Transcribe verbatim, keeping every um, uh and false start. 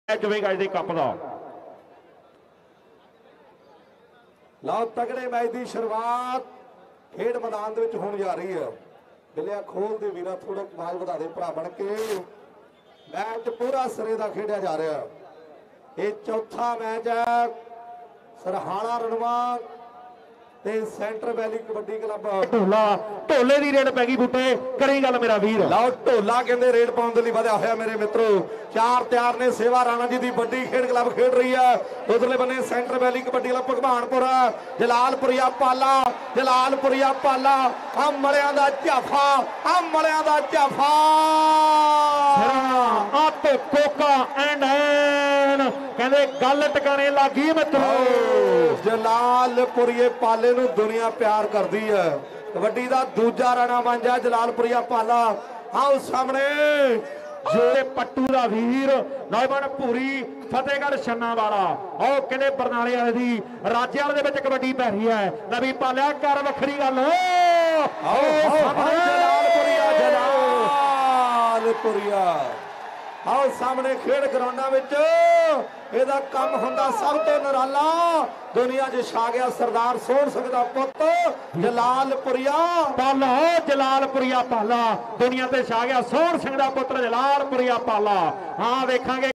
ਜਵੇਗਾ ਇਹਦੇ ਕੱਪ ਦਾ। ਲਓ ਤਗੜੇ ਮੈਚ ਦੀ ਸ਼ੁਰੂਆਤ ਖੇਡ ਮੈਦਾਨ ਦੇ ਵਿੱਚ ਹੋਣ ਜਾ ਰਹੀ ਹੈ। ਬਿਲਿਆ ਖੋਲ ਦੇ ਵੀਰਾ ਥੋੜਾ ਆਵਾਜ਼ ਵਧਾ ਦੇ ਭਰਾ ਬਣ ਕੇ। ਮੈਚ ਪੂਰਾ ਸਿਰੇ ਦਾ ਖੇਡਿਆ ਜਾ ਰਿਹਾ। ਇਹ ਚੌਥਾ ਮੈਚ ਹੈ ਸਰਹਾਣਾ ਰਣਵਾ ਤੇ centre valley kabaddi club. Dhola ਢੋਲੇ ਦੀ ਰੇਡ ਪੈ ਗਈ ਬੁੱਟੇ, ਕਰੀ ਗੱਲ ਮੇਰਾ ਵੀਰ। ਲਓ ਢੋਲਾ ਕਹਿੰਦੇ ਰੇਡ ਪਾਉਣ ਦੇ ਲਈ ਵਧਿਆ ਹੋਇਆ ਮੇਰੇ ਮਿੱਤਰੋ। ਚਾਰ ਤਿਆਰ ਨੇ ਸੇਵਾ ਰਾਣਾ ਜੀ ਦੀ ਵੱਡੀ ਖੇਡ ਕਲੱਬ ਖੇਡ ਰਹੀ ਹੈ। ਉਧਰਲੇ ਬੰਨੇ centre valley kabaddi club Bhagwanpur, Jalalpuria Pala Jalalpuria ਪਾਲਾ ਆ ਮਲਿਆਂ ਦਾ ਝਾਫਾ ਆ ਮਲਿਆਂ ਦਾ ਝਾਫਾ ਆ ਤੇ ਕੋਕਾ ਐਂਡ ਐਨ ਕਹਿੰਦੇ ਗੱਲ ਟਿਕਾਣੇ ਲੱਗੀ ਮਿੱਤਰੋ। ਜਲਾਲਪੁਰੀਏ ਪਾਲੇ ਨੂੰ ਦੁਨੀਆ ਪਿਆਰ ਕਰਦੀ ਹੈ। ਕਬੱਡੀ ਦਾ ਦੂਜਾ ਰਾਣਾ ਬਣ ਜਾ ਜਲਾਲਪੁਰੀਆ ਪਾਲਾ। ਆਓ ਸਾਹਮਣੇ ਜੇ ਪੱਟੂ ਦਾ ਵੀਰ ਨੌਜਵਾਨ ਭੂਰੀ ਫਤਿਹਗੜ੍ਹ ਛੰਨਾ ਵਾਲਾ। ਉਹ ਕਹਿੰਦੇ ਬਰਨਾਲੇ ਵਾਲੇ ਦੀ ਰਾਜੇ ਵਾਲੇ ਦੇ ਵਿੱਚ ਕਬੱਡੀ ਪੈ ਰਹੀ ਹੈ। ਨਵੀਂ ਪਾਲਿਆ ਕਰ ਵੱਖਰੀ ਗੱਲ। ਆਓ ਜਲਾਲਪੁਰੀਆ ਜਲਾਲਪੁਰੀਆ ਆਓ ਸਾਹਮਣੇ ਖੇਡ ਗਰਾਊਂਡਾਂ ਵਿੱਚ ਇਹਦਾ ਕੰਮ ਹੁੰਦਾ ਸਭ ਤੋਂ ਨਿਰਾਲਾ। ਦੁਨੀਆ 'ਚ ਛਾ ਗਿਆ ਸਰਦਾਰ ਸੋਹਣ ਸਿੰਘ ਦਾ ਪੁੱਤ ਜਲਾਲਪੁਰੀਆ ਪਾਲਾ। ਜਲਾਲਪੁਰੀਆ ਪਾਲਾ ਦੁਨੀਆ ਤੇ ਛਾ ਗਿਆ ਸੋਹਣ ਸਿੰਘ ਦਾ ਪੁੱਤਰ ਜਲਾਲਪੁਰੀਆ ਪਾਲਾ। ਹਾਂ ਵੇਖਾਂਗੇ